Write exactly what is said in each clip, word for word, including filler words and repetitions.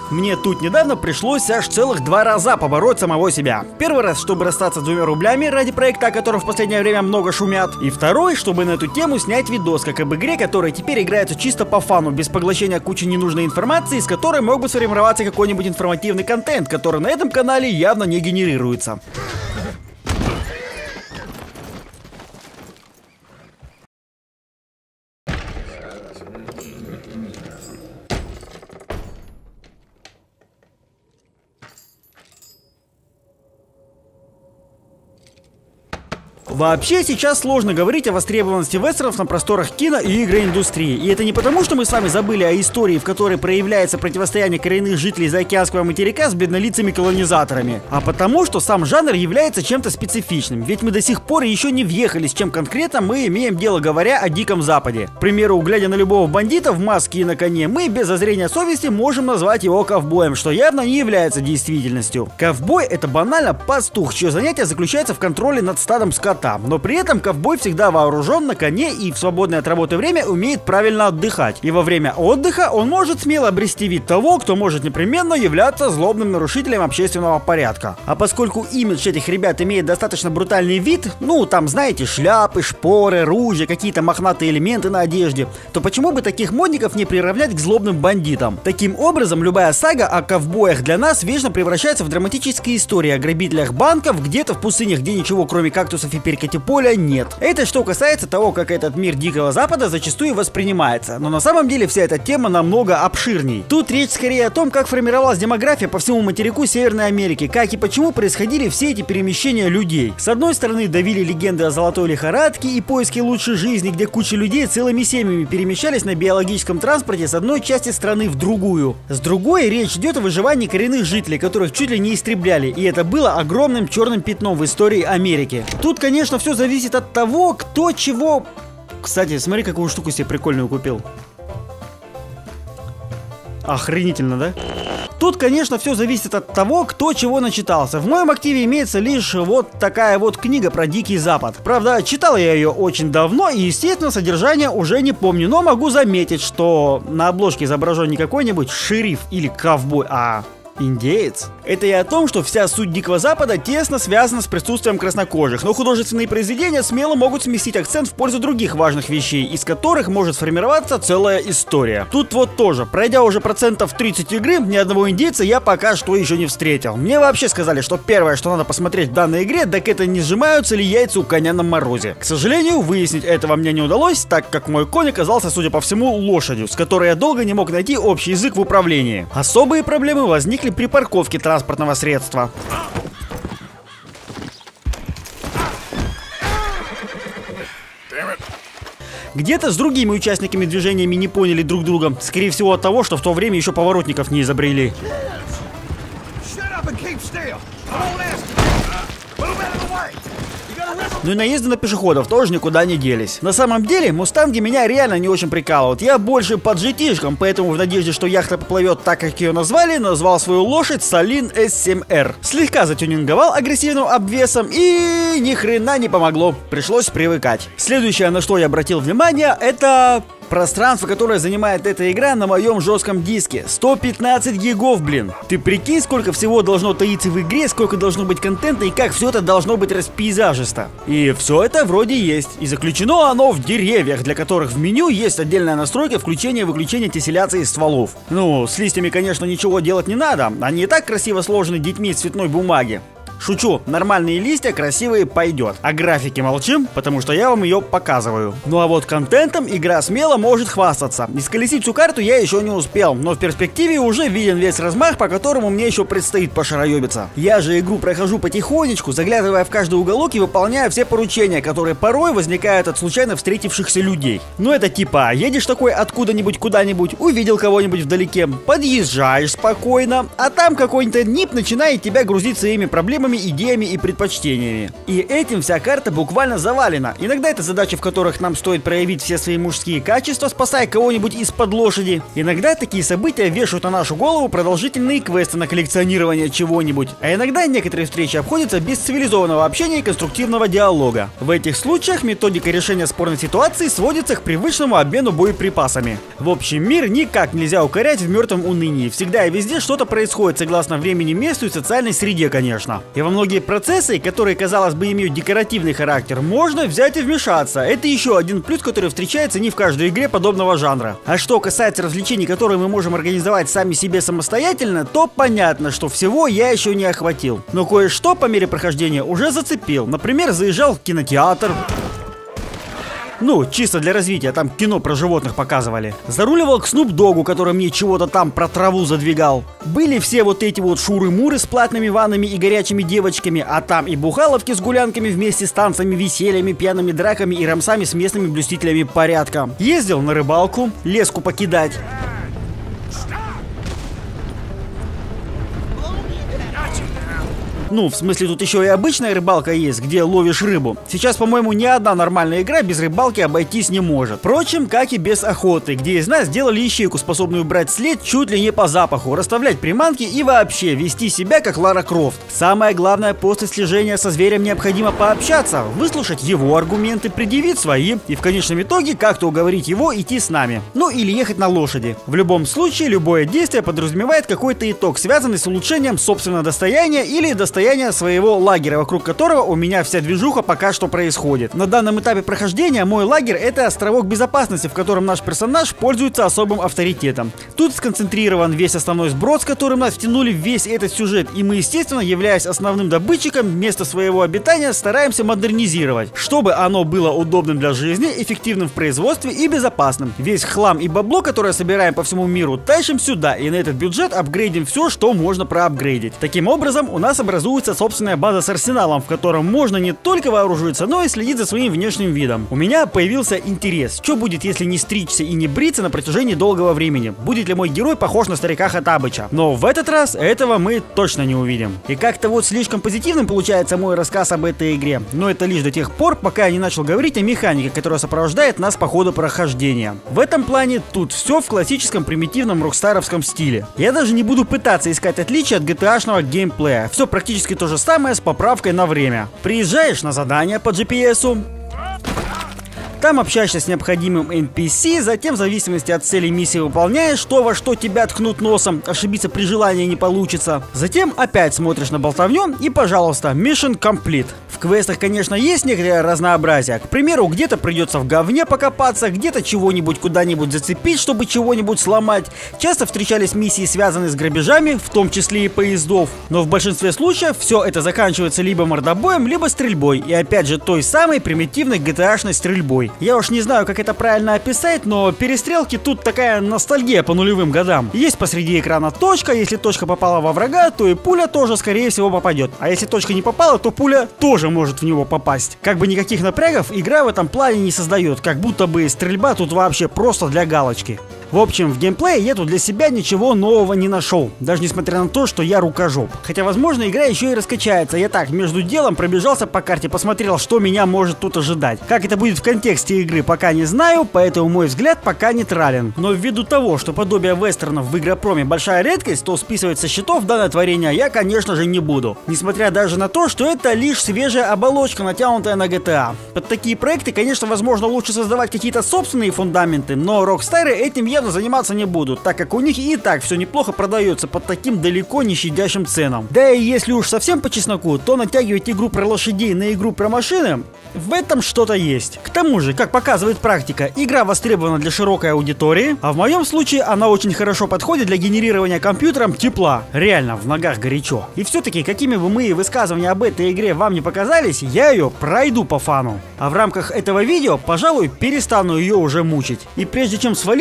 Мне тут недавно пришлось аж целых два раза побороть самого себя. Первый раз, чтобы расстаться с двумя рублями ради проекта, о котором в последнее время много шумят. И второй, чтобы на эту тему снять видос, как об игре, которая теперь играется чисто по фану, без поглощения кучи ненужной информации, из которой мог бы сформироваться какой-нибудь информативный контент, который на этом канале явно не генерируется. Вообще, сейчас сложно говорить о востребованности вестернов на просторах кино и игроиндустрии. И это не потому, что мы с вами забыли о истории, в которой проявляется противостояние коренных жителей заокеанского материка с беднолицами колонизаторами, а потому, что сам жанр является чем-то специфичным. Ведь мы до сих пор еще не въехали, с чем конкретно мы имеем дело, говоря о Диком Западе. К примеру, глядя на любого бандита в маске и на коне, мы без зазрения совести можем назвать его ковбоем, что явно не является действительностью. Ковбой — это банально пастух, чье занятие заключается в контроле над стадом скота. Но при этом ковбой всегда вооружен на коне и в свободное от работы время умеет правильно отдыхать. И во время отдыха он может смело обрести вид того, кто может непременно являться злобным нарушителем общественного порядка. А поскольку имидж этих ребят имеет достаточно брутальный вид, ну там знаете, шляпы, шпоры, ружья, какие-то мохнатые элементы на одежде, то почему бы таких модников не приравнять к злобным бандитам? Таким образом, любая сага о ковбоях для нас вечно превращается в драматические истории о грабителях банков где-то в пустынях, где ничего кроме кактусов и перекати поля нет. Это что касается того, как этот мир Дикого Запада зачастую воспринимается. Но на самом деле вся эта тема намного обширней. Тут речь скорее о том, как формировалась демография по всему материку Северной Америки, как и почему происходили все эти перемещения людей. С одной стороны, давили легенды о золотой лихорадке и поиске лучшей жизни, где куча людей целыми семьями перемещались на биологическом транспорте с одной части страны в другую. С другой, речь идет о выживании коренных жителей, которых чуть ли не истребляли, и это было огромным черным пятном в истории Америки. Тут, конечно, Конечно, все зависит от того, кто чего... Кстати, смотри, какую штуку себе прикольную купил. Охренительно, да? Тут, конечно, все зависит от того, кто чего начитался. В моем активе имеется лишь вот такая вот книга про Дикий Запад. Правда, читал я ее очень давно и, естественно, содержание уже не помню. Но могу заметить, что на обложке изображен не какой-нибудь шериф или ковбой, а... индеец. Это и о том, что вся суть Дикого Запада тесно связана с присутствием краснокожих, но художественные произведения смело могут сместить акцент в пользу других важных вещей, из которых может сформироваться целая история. Тут вот тоже, пройдя уже процентов тридцать игры, ни одного индейца я пока что еще не встретил. Мне вообще сказали, что первое, что надо посмотреть в данной игре, так это не сжимаются ли яйца у коня на морозе. К сожалению, выяснить этого мне не удалось, так как мой конь оказался, судя по всему, лошадью, с которой я долго не мог найти общий язык в управлении. Особые проблемы возникли при парковке транспортного средства. Где-то с другими участниками движениями не поняли друг друга. Скорее всего от того, что в то время еще поворотников не изобрели. Ну и наезды на пешеходов тоже никуда не делись. На самом деле, мустанги меня реально не очень прикалывают. Я больше под джи ти-шком, поэтому в надежде, что яхта поплывет так, как ее назвали, назвал свою лошадь Салин эс семь эр. Слегка затюнинговал агрессивным обвесом и ни хрена не помогло. Пришлось привыкать. Следующее, на что я обратил внимание, это... пространство, которое занимает эта игра на моем жестком диске. сто пятнадцать гигов, блин. Ты прикинь, сколько всего должно таиться в игре, сколько должно быть контента и как все это должно быть распейзажисто. И все это вроде есть. И заключено оно в деревьях, для которых в меню есть отдельная настройка включения и выключения тесселяции стволов. Ну, с листьями, конечно, ничего делать не надо. Они и так красиво сложены детьми из цветной бумаги. Шучу, нормальные листья красивые пойдет. О графике молчим, потому что я вам ее показываю. Ну а вот контентом игра смело может хвастаться. Исколесить всю карту я еще не успел, но в перспективе уже виден весь размах, по которому мне еще предстоит пошароебиться. Я же игру прохожу потихонечку, заглядывая в каждый уголок и выполняя все поручения, которые порой возникают от случайно встретившихся людей. Ну это типа, едешь такой откуда-нибудь куда-нибудь, увидел кого-нибудь вдалеке, подъезжаешь спокойно, а там какой-нибудь нип начинает тебя грузить своими проблемами фильмами, идеями и предпочтениями. И этим вся карта буквально завалена. Иногда это задачи, в которых нам стоит проявить все свои мужские качества, спасая кого-нибудь из-под лошади. Иногда такие события вешают на нашу голову продолжительные квесты на коллекционирование чего-нибудь. А иногда некоторые встречи обходятся без цивилизованного общения и конструктивного диалога. В этих случаях методика решения спорной ситуации сводится к привычному обмену боеприпасами. В общем, мир никак нельзя укорять в мертвом унынии. Всегда и везде что-то происходит согласно времени, месту и социальной среде, конечно. И во многие процессы, которые, казалось бы, имеют декоративный характер, можно взять и вмешаться. Это еще один плюс, который встречается не в каждой игре подобного жанра. А что касается развлечений, которые мы можем организовать сами себе самостоятельно, то понятно, что всего я еще не охватил. Но кое-что по мере прохождения уже зацепил. Например, заезжал в кинотеатр. Ну, чисто для развития, там кино про животных показывали. Заруливал к Снуп Догу, который мне чего-то там про траву задвигал. Были все вот эти вот шуры-муры с платными ваннами и горячими девочками, а там и бухаловки с гулянками вместе с танцами, весельями, пьяными драками и рамсами с местными блюстителями порядка. Ездил на рыбалку, леску покидать. Ну, в смысле, тут еще и обычная рыбалка есть, где ловишь рыбу. Сейчас, по-моему, ни одна нормальная игра без рыбалки обойтись не может. Впрочем, как и без охоты, где из нас сделали ищейку, способную брать след чуть ли не по запаху, расставлять приманки и вообще вести себя как Лара Крофт. Самое главное, после слежения со зверем необходимо пообщаться, выслушать его аргументы, предъявить свои и в конечном итоге как-то уговорить его идти с нами. Ну или ехать на лошади. В любом случае, любое действие подразумевает какой-то итог, связанный с улучшением собственного достояния или достояния своего лагеря, вокруг которого у меня вся движуха пока что происходит. На данном этапе прохождения мой лагерь — это островок безопасности, в котором наш персонаж пользуется особым авторитетом. Тут сконцентрирован весь основной сброд, с которым нас втянули в весь этот сюжет, и мы, естественно, являясь основным добытчиком, место своего обитания стараемся модернизировать, чтобы оно было удобным для жизни, эффективным в производстве и безопасным. Весь хлам и бабло, которое собираем по всему миру, тащим сюда, и на этот бюджет апгрейдим все, что можно проапгрейдить. Таким образом, у нас образуется собственная база с арсеналом, в котором можно не только вооружиться, но и следить за своим внешним видом. У меня появился интерес. Что будет, если не стричься и не бриться на протяжении долгого времени? Будет ли мой герой похож на старика Хоттабыча? Но в этот раз этого мы точно не увидим. И как-то вот слишком позитивным получается мой рассказ об этой игре. Но это лишь до тех пор, пока я не начал говорить о механике, которая сопровождает нас по ходу прохождения. В этом плане тут все в классическом примитивном рокстаровском стиле. Я даже не буду пытаться искать отличия от джи ти эй-шного геймплея. Все практически Практически то же самое с поправкой на время. Приезжаешь на задание по джи пи эсу, там общаешься с необходимым эн пи си, затем в зависимости от цели миссии выполняешь, что во что тебя ткнут носом, ошибиться при желании не получится. Затем опять смотришь на болтовню и, пожалуйста, mission complete. В квестах, конечно, есть некоторое разнообразие. К примеру, где-то придется в говне покопаться, где-то чего-нибудь куда-нибудь зацепить, чтобы чего-нибудь сломать. Часто встречались миссии, связанные с грабежами, в том числе и поездов. Но в большинстве случаев все это заканчивается либо мордобоем, либо стрельбой. И опять же той самой примитивной джи ти эй-шной стрельбой. Я уж не знаю, как это правильно описать, но перестрелки тут такая ностальгия по нулевым годам. Есть посреди экрана точка, если точка попала во врага, то и пуля тоже скорее всего попадет. А если точка не попала, то пуля тоже может в него попасть. Как бы никаких напрягов игра в этом плане не создает, как будто бы стрельба тут вообще просто для галочки. В общем, в геймплее я тут для себя ничего нового не нашел, даже несмотря на то, что я рукожоп. Хотя, возможно, игра еще и раскачается. Я так, между делом, пробежался по карте, посмотрел, что меня может тут ожидать. Как это будет в контексте игры, пока не знаю, поэтому мой взгляд пока нейтрален. Но ввиду того, что подобие вестернов в игропроме большая редкость, то списывать со счетов данное творение я, конечно же, не буду. Несмотря даже на то, что это лишь свежая оболочка, натянутая на джи ти эй. Под такие проекты, конечно, возможно, лучше создавать какие-то собственные фундаменты, но Rockstar этим явно заниматься не будут, так как у них и так все неплохо продается под таким далеко не щадящим ценам. Да и если уж совсем по чесноку, то натягивать игру про лошадей на игру про машины, в этом что-то есть. К тому же, как показывает практика, игра востребована для широкой аудитории, а в моем случае она очень хорошо подходит для генерирования компьютером тепла. Реально, в ногах горячо. И все-таки, какими бы мои высказывания об этой игре вам не показались, я ее пройду по фану. А в рамках этого видео, пожалуй, перестану ее уже мучить. И прежде чем свалить с ваших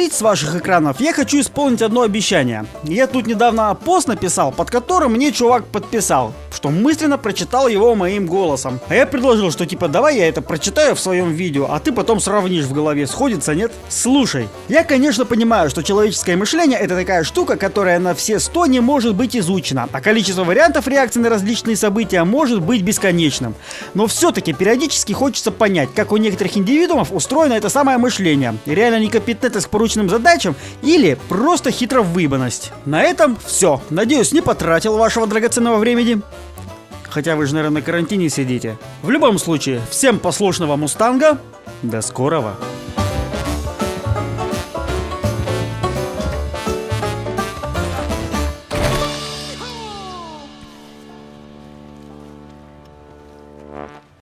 ваших экранов, я хочу исполнить одно обещание. Я тут недавно пост написал, под которым мне чувак подписал, что мысленно прочитал его моим голосом. А я предложил, что типа давай я это прочитаю в своем видео, а ты потом сравнишь в голове, сходится, нет? Слушай, я конечно понимаю, что человеческое мышление это такая штука, которая на все сто не может быть изучена, а количество вариантов реакции на различные события может быть бесконечным. Но все-таки периодически хочется понять, как у некоторых индивидуумов устроено это самое мышление. Реально некомпетентность к порученным задачам или просто хитро выебанность. На этом все. Надеюсь, не потратил вашего драгоценного времени. Хотя вы же, наверное, на карантине сидите. В любом случае, всем послушного мустанга. До скорого. Huh?